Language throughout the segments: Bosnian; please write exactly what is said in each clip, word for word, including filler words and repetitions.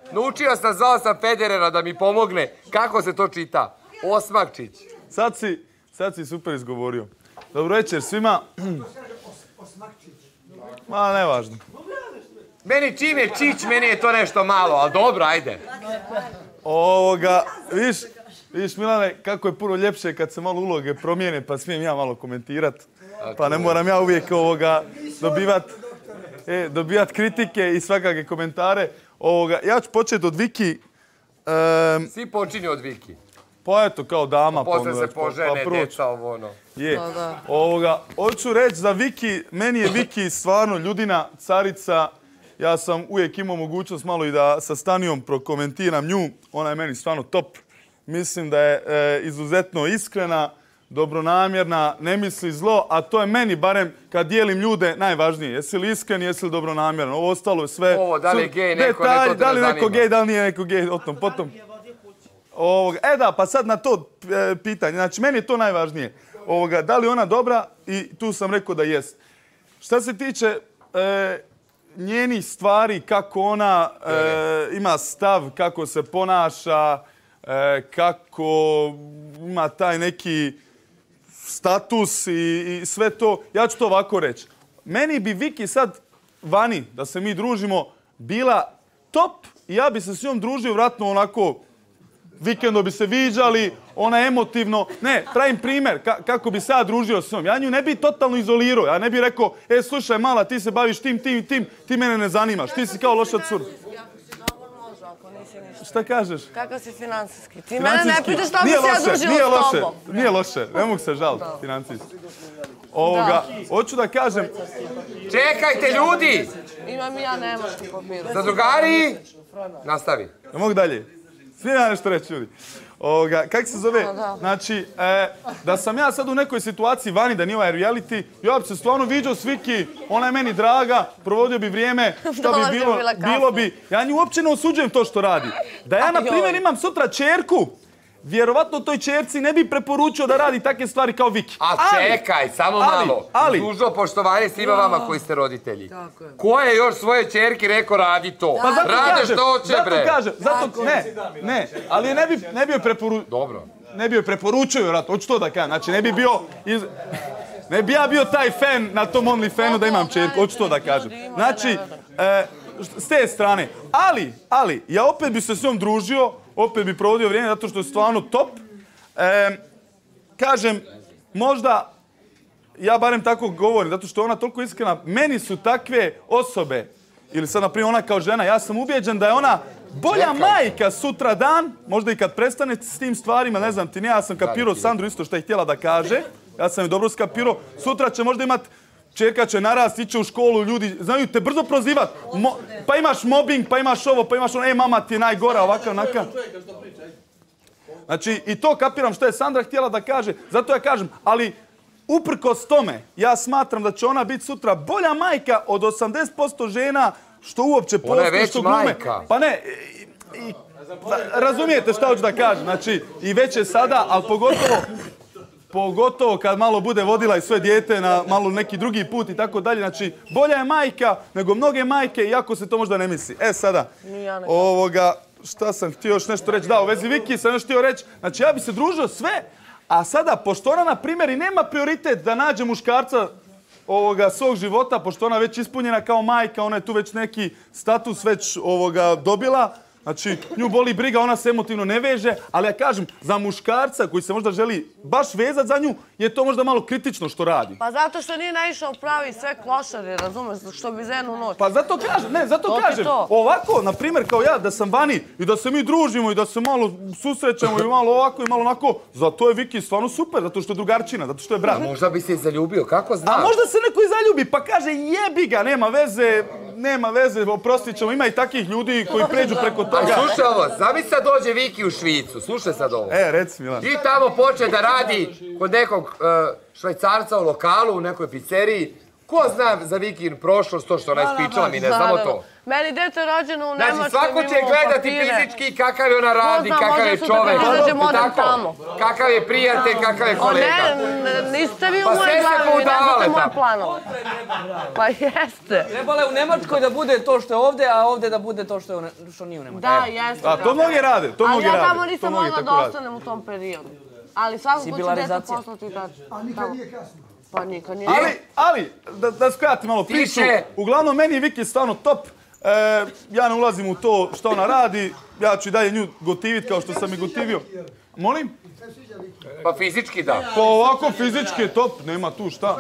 Naučio sam, zvao sam Federera da mi pomogne. Kako se to čita? Osmakčić. Sad si, sad si super izgovorio. Dobro večer svima. Ma, nevažno. Meni čim je Čić, meni je to nešto malo, ali dobro, ajde. Ovoga, viš, viš Milane, kako je puno ljepše kad se malo uloge promijene, pa smijem ja malo komentirat. Pa ne moram ja uvijek ovoga dobivat, e, dobivat kritike i svakakve komentare. Ovoga, ja ću početi od Viki. Um, Svi počinju od Viki. Pa eto, kao dama. Posle se požene, pa djeca, ovo ono. Je. Da, da. Ovoga, hoću reći za Viki, meni je Viki stvarno ljudina, carica. Ja sam uvijek imao mogućnost malo i da sa Stanijom prokomentiram nju. Ona je meni stvarno top. Mislim da je e, izuzetno iskrena, dobronamjerna, ne misli zlo, a to je meni, barem kad dijelim ljude, najvažnije. Jesi li iskren, jesi li dobronamjeran? Ovo ostalo je sve... Ovo, da li je gej, neko, detalj, ne to te da li zanima. neko gej, da li nije neko gej, o tom, potom. Ovoga, e da, pa sad na to e, pitanje. Znači, meni je to najvažnije. Ovoga, da li ona dobra? I tu sam rekao da jest. Šta se tiče e, njenih stvari, kako ona e, ima stav, kako se ponaša, e, kako ima taj neki status i, i sve to, ja ću to ovako reći. Meni bi Viki sad vani, da se mi družimo, bila top i ja bi se s njom družio vratno onako vikendo bi se viđali, ona emotivno. Ne, pravim primjer ka kako bi se ja družio s njom. Ja nju ne bi totalno izolirao. Ja ne bi rekao, e, slušaj, mala, ti se baviš tim, tim, tim, ti mene ne zanimaš. Ti si kao loša cura. Šta kažeš? Kakav si financijski? Ti mene ne pitaš šta bi se ja družila s tobom. Nije loše, ne mogu se žaliti financijski. Ovoga, hoću da kažem... Čekajte, ljudi! Imam i ja nemačku papiru. Zadrugari! Nastavi. Ne mogu dalje. Svi ja nešto reći, ljudi. Ovoga, kak se zove? Znači, e, da sam ja sad u nekoj situaciji vani, da nije ovaj reality, ja bi se stvarno viđao s Viki, ona je meni draga, provodio bi vrijeme, što bi bilo, bilo bi. Ja nju uopće ne osuđujem to što radi. Da ja, na primjer, imam sutra ćerku, vjerovatno toj ćerci ne bi preporučio da radi takve stvari kao Viki. A čekaj, samo ali, malo. Ali, dužno poštovanje svima vama koji ste roditelji. Ko je još svoje ćerki rekao radi to? Pa zato Rade kažem, što hoće, bre. Zato kažem, zato, ne, ne, ali ne bi, ne bi joj preporučio. Dobro. Ne bi joj preporučio, vjerojatno, hoću to da kažem. Znači, ne bi bio, iz, ne bi ja bio taj fan na tom OnlyFanu da imam ćerku, hoću to da kažem. Znači, e, s te strane. Ali, ali, ja opet bi se s njom družio, opet bi provodio vrijeme zato što je stvarno top. E, kažem, možda, ja barem tako govorim, zato što je ona toliko iskrena, meni su takve osobe, ili sad, na primjer, ona kao žena, ja sam ubijeđen da je ona bolja majka sutra dan, možda i kad prestane s tim stvarima, ne znam ti, nije, ja sam kapirao Sandru isto što je htjela da kaže, ja sam je dobro skapirao, sutra će možda imat čerka će narast, iće u školu, ljudi znaju te brzo prozivat. Mo, pa imaš mobbing, pa imaš ovo, pa imaš ono, e, mama ti je najgora, ovakav, onakav. Znači, i to kapiram što je Sandra htjela da kaže, zato ja kažem, ali uprkos tome, ja smatram da će ona biti sutra bolja majka od osamdeset posto žena što uopće postoje. Ona je već majka. Pa ne, i, i, razumijete šta hoću da kažem, znači, i već je sada, ali pogotovo, Pogotovo kad malo bude vodila i sve dijete na malo neki drugi put i tako dalje. Znači, bolja je majka nego mnoge majke, iako se to možda ne misli. E, sada, ovoga, šta sam htio još nešto reći? Da, u vezi Viki sam još htio reći. Znači, ja bi se družio sve, a sada, pošto ona, na primjer, i nema prioritet da nađe muškarca ovoga svog života, pošto ona već ispunjena kao majka, ona je tu već neki status već ovoga dobila. Znači, nju boli briga, ona se emotivno ne veže, ali ja kažem, za muškarca koji se možda želi baš vezat za nju, je to možda malo kritično što radi. Pa zato što nije naišao pravi sve klošare, razumeš, što bi za jednu noć. Pa zato kažem, ne, zato kažem, ovako, na primjer, kao ja, da sam vani i da se mi družimo i da se malo susrećemo i malo ovako i malo onako, zato je Viki stvarno super, zato što je drugarčina, zato što je brat. A možda bi se i zaljubio, kako znaš? A možda se neko i zaljubi, pa kaže jebi ga, nema veze, nema veze, oprostit ćemo, ima i takvih ljudi koji pređu preko toga. A slušaj ovo, zamisli sad dođe Viki u Švicu, slušaj sad ovo. E, reci Milan. I tamo počne da radi kod nekog uh, švajcarca u lokalu, u nekoj pizzeriji, Ko zna za Vikin prošlost, to što ona ispričala, mi ne znamo to. Meni dete rođeno u Nemačkoj, Znači, svako će gledati fizički kakav je ona radi, kakav je čovek. Kakav je prijatelj, kakav je kolega. Ne, niste vi u moje glavi, vi ne znate moje planove. Pa jeste. Trebalo je u Nemačkoj da bude to što je ovde, a ovde da bude to što nije u Nemačkoj. Da, jeste. A to mnogi rade, to mnogi rade. Ali ja tamo nisam mogla da ostanem u tom periodu. Ali svakako ću dete poslati tamo. A nikad nije kasno. Pa nikad nije. Ali, ali, da, da skrati malo priču, uglavnom meni je Viki stvarno top. E, ja ne ulazim u to što ona radi, ja ću i dalje nju gotivit kao što sam i gotivio. Molim? Pa fizički da. Pa ovako fizički je top, nema tu šta.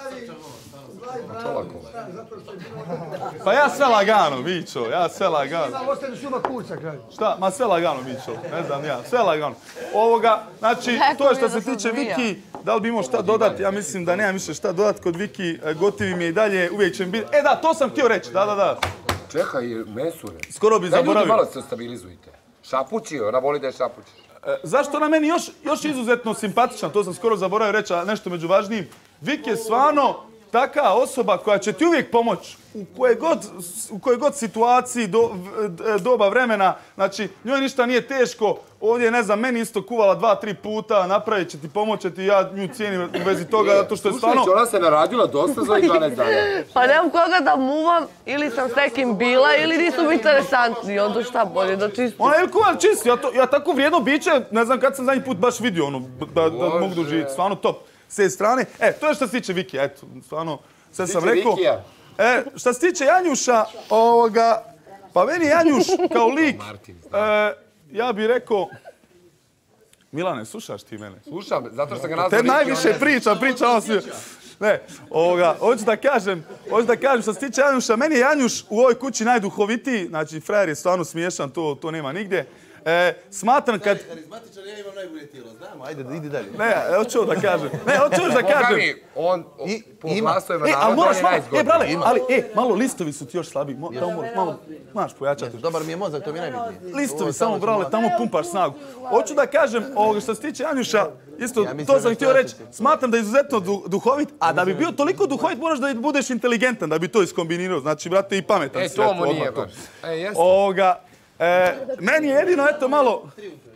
Pa ja sve lagano, Mićo, ja sve lagano. Ostane šuma kuća, kralj. Šta? Ma sve lagano, Mićo, ne znam ja, sve lagano. Ovoga, znači, to je što se tiče Viki, da li bi imao šta dodati? Ja mislim da nemam više šta dodati kod Viki, gotivim je i dalje, uvijek će mi biti... E da, to sam htio reći, da, da, da. Čekaj, mesure. Skoro bi zaboravio. Da ljudi malo se stabilizujte. Šapući, ona voli da je šapući. E, zašto ona meni još, još izuzetno simpatična, to sam skoro zaboravio reći, a nešto među važnijim. Viki je stvarno taka osoba koja će ti uvijek pomoći u koje god, u koje god situaciji, do, doba vremena. Znači, njoj ništa nije teško. Ovdje, ne znam, meni isto kuvala dva, tri puta, napravit će ti, pomoći ti, ja nju cijenim u vezi toga, zato što je stvarno... Slušaj, ona se naradila dosta za ovih dvanaest dana. Pa nemam koga da muvam, ili sam s nekim bila, ili nisu mi interesantni, onda šta bolje da čistim. Ona je kuva čisti, ja, to, ja tako vrijedno biće, ne znam kad sam zadnji put baš vidio ono, da, da, da mogu doživjeti, stvarno top. S te strane, e, to je što se tiče Viki, eto, stvarno, sve sam rekao. Vikija. E, što se tiče Janjuša, ovoga, pa meni Janjuš kao lik, e, ja bih rekao, Milane, slušaš ti mene? Slušam, zato što sam ga nazvao Te Viki. najviše priča, priča on svi. Ne, ovoga, hoću da kažem, hoću da kažem, što se tiče Janjuša, meni je Janjuš u ovoj kući najduhovitiji, znači, frajer je stvarno smiješan, to, to nema nigdje. E, smatram kad... Karizmatičan, ja imam najbolje tijelo, znamo, ajde, idi dalje. Ne, hoću da kažem. Ne, hoću da kažem. On, po glasovima E, ali naroda, on moraš je malo, e, najzgodniji. brale, ali, e, malo listovi su ti još slabiji. Mo, tamo moraš malo, znaš, pojačati. Dobar mi je mozak, to mi je najbitnije. Listovi, samo, brale, tamo pumpaš snagu. Hoću da kažem, ovoga što se tiče Janjuša, isto, to sam htio reći, smatram da je izuzetno duhovit, a da bi bio toliko duhovit, moraš da budeš inteligentan, da bi to iskombinirao. Znači, brate, i pametan. E, to mu nije baš. E, jeste. Ovoga, E, meni je jedino, eto malo,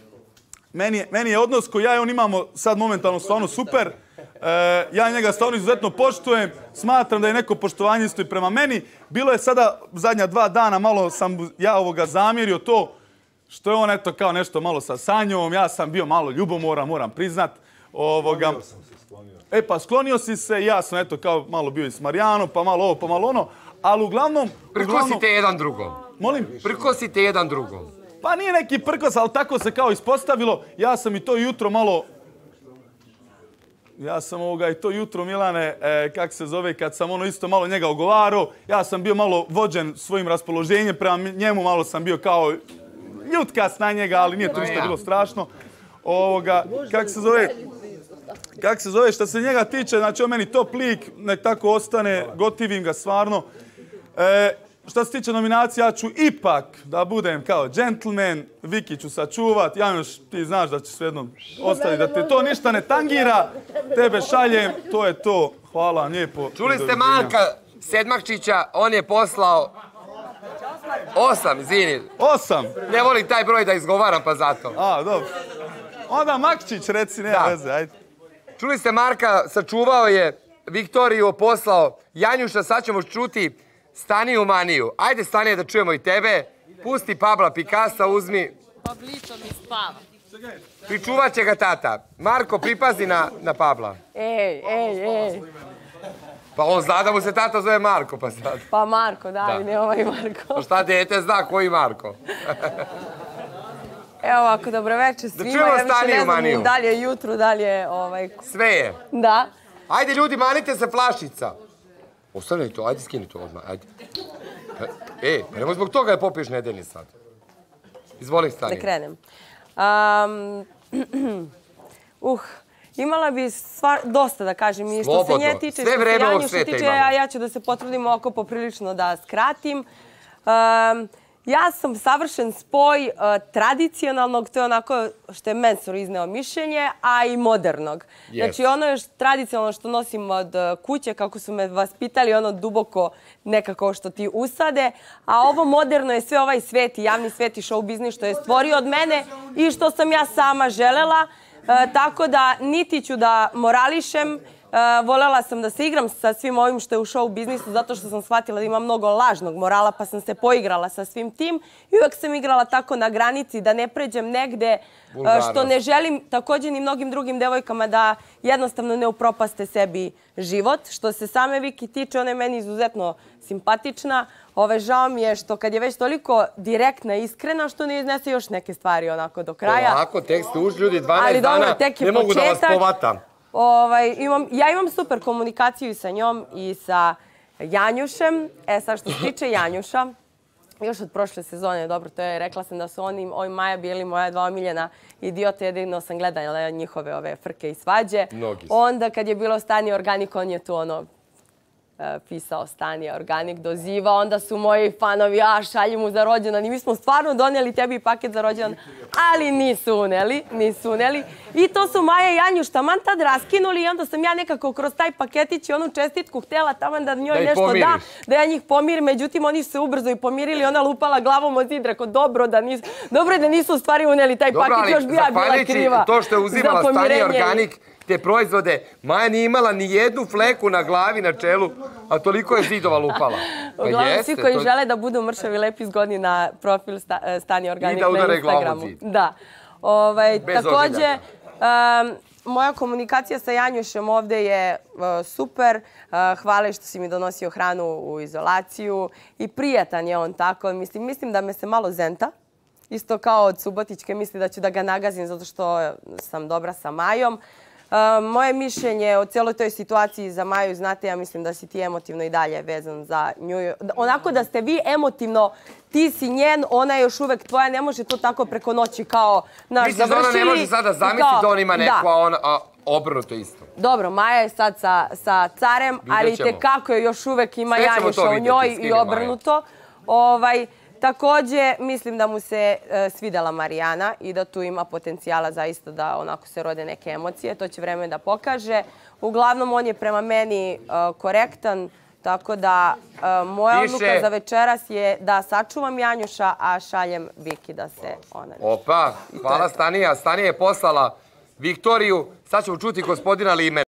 meni je, meni je odnos koji ja i on imamo sad momentalno stvarno super. E, ja njega stvarno izuzetno poštujem, smatram da je neko poštovanje isto i prema meni. Bilo je sada zadnja dva dana, malo sam ja ovoga zamjerio to što je on eto kao nešto malo sa Sanjom, ja sam bio malo ljubomoran, moram priznat. Ovoga, e pa sklonio si se, ja sam eto kao malo bio i s Marijanom, pa malo ovo, pa malo ono, ali uglavnom... Prkosite jedan drugom. Molim? Prkosite jedan drugom. Pa nije neki prkos, ali tako se kao ispostavilo. Ja sam i to jutro malo... Ja sam ovoga i to jutro, Milane, e, kak se zove, kad sam ono isto malo njega ogovarao, ja sam bio malo vođen svojim raspoloženjem, prema njemu malo sam bio kao ljutkas na njega, ali nije to ništa bilo strašno. Ovoga, kak se zove... Kak se zove, što se njega tiče, znači on meni top lik, nek tako ostane, gotivim ga stvarno. E, što se tiče nominacija, ja ću ipak da budem kao gentleman, Viki ću sačuvat, Januš, ti znaš da će svejedno ostaviti, da te to ništa ne tangira, tebe šaljem, to je to, hvala vam lijepo. Čuli ste Marka Sedmakčića, on je poslao osam, izvini. Osam? Ne volim taj broj da izgovaram, pa zato. A, dobro. Onda Makčić, reci, nema veze, ajde. Čuli ste Marka, sačuvao je Viktoriju, poslao Janjuša, sad ćemo čuti Staniju Maniju. Ajde, Stanije, da čujemo i tebe. Pusti Pabla Pikasa, uzmi. Pablico mi spava. Pričuvat će ga tata. Marko, pripazi na, na Pabla. Ej, ej, ej. Pa on zna da mu se tata zove Marko, pa sad. Pa Marko, da, ali ne ovaj Marko. Pa šta dete zna koji Marko? Evo ovako, dobroveče svima. Ja više ne znam da li je jutro, da li je ovaj... Sve je. Da. Ajde ljudi, manite se flašica. Ostavljaj to, ajde skini to odmah, ajde. E, pa nemoj zbog toga da popiješ nedeljni sad. Izvoli, Stani. Da krenem. Uh, imala bi stvar, dosta da kažem i što se nje tiče, što se Janjuša tiče, ja ću da se potrudim oko poprilično da skratim. Ja sam savršen spoj uh, tradicionalnog, to je onako što je Mensur izneo mišljenje, a i modernog. Yes. Znači ono je tradicionalno što nosim od uh, kuće, kako su me vaspitali, ono duboko nekako što ti usade, a ovo moderno je sve ovaj svet i javni svet i show biznis što je stvorio od mene i što sam ja sama želela. Uh, tako da niti ću da morališem, Uh, voljela sam da se igram sa svim ovim što je u show biznisu zato što sam shvatila da ima mnogo lažnog morala pa sam se poigrala sa svim tim i uvijek sam igrala tako na granici da ne pređem negde uh, što ne želim također ni mnogim drugim devojkama da jednostavno ne upropaste sebi život. Što se same Viki tiče, ona je meni izuzetno simpatična. Ove, žao mi je što kad je već toliko direktna i iskrena što ne iznese još neke stvari onako do kraja. Ovako, tek ste ušli ljudi dvanaest Ali dobro, dana, tek je ne mogu da vas početak. povatam. Ovaj, imam, ja imam super komunikaciju i sa njom i sa Janjušem. E sad što se tiče Janjuša, još od prošle sezone, dobro, to je, rekla sam da su oni, ovi Maja bili moja dva omiljena idiota, jedino sam gledala njihove ove frke i svađe. Mnogi su. Onda kad je bilo Stani Organik, on je tu ono pisao Stani Organik, dozivao, onda su moji fanovi, a šalji mu za rođendan i mi smo stvarno donijeli tebi paket za rođendan, ali nisu uneli, nisu uneli. I to su Maja i Janjuš taman tad raskinuli i onda sam ja nekako kroz taj paketić i onu čestitku htjela taman da njoj da nešto pomiriš. da, da ja njih pomirim, međutim oni su se ubrzo i pomirili, ona lupala glavom od zid, rekao dobro da nisu, dobro da nisu u stvari uneli taj Dobro, paket, ali još bi ja bila zahvaljujući kriva. to što je uzimala za Stani pomirenje. Organik, te proizvode, Maja nije imala ni jednu fleku na glavi, na čelu, a toliko je zidova lupala. Pa Uglavnom, jeste, svi koji to- žele da budu mršavi, lepi, zgodni na profil Sta- Stani Organik I da na udare glavu Instagramu. u zid. Da. Ovaj, Bez također, ožiljaka. um, moja komunikacija sa Janjušem ovdje je uh, super. Uh, hvala što si mi donosio hranu u izolaciju i prijatan je on tako. Mislim, mislim da me se malo zenta. Isto kao od Subotićke misli da ću da ga nagazim zato što sam dobra sa Majom. Uh, moje mišljenje o cijeloj toj situaciji za Maju, znate, ja mislim da si ti emotivno i dalje vezan za nju. Onako da ste vi emotivno, ti si njen, ona je još uvek tvoja, ne može to tako preko noći kao naš Misliš da ona završili. ne može sada i zamisliti kao- da on ima neku, Da. a on a, obrnuto isto. Dobro, Maja je sad sa, sa carem, ali ćemo. tekako je još uvek ima Sve ćemo Janjuša to u vidjeti, njoj s kim i je Maja. obrnuto. Ovaj, također, mislim da mu se e, svidela Marijana i da tu ima potencijala zaista da onako se rode neke emocije. To će vreme da pokaže. Uglavnom, on je prema meni e, korektan, tako da e, moja Piše- odluka za večeras je da sačuvam Janjuša, a šaljem Viki da se ona... Opa, hvala Stanija. Stanija je poslala Viktoriju. Sad ćemo čuti gospodina Limena.